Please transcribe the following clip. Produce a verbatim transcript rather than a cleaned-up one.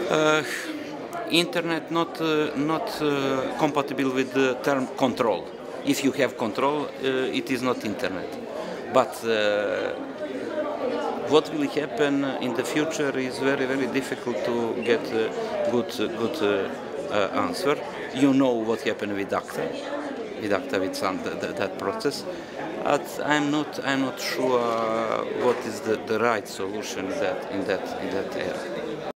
Uh, internet not uh, not uh, compatible with the term control. If you have control, uh, it is not internet. But uh, what will happen in the future is very very difficult to get a good good uh, uh, answer. You know what happened with ACTA, with ACTA with some, that, that process. But I'm not I'm not sure what is the, the right solution in that in that in that area.